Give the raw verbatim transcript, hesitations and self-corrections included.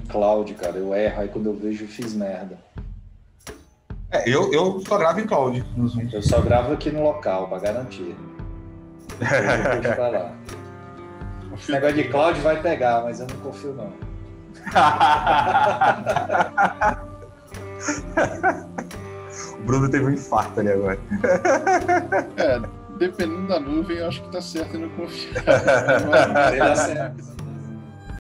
cloud, cara. Eu erro, aí quando eu vejo eu fiz merda. É, eu, eu só gravo em cloud no Zoom. Eu só gravo aqui no local, pra garantir. Eu vou pra lá. Esse negócio de cloud vai pegar, mas eu não confio não. O Bruno teve um infarto ali agora. É, dependendo da nuvem, eu acho que tá certo em não confiar. Ele acerta.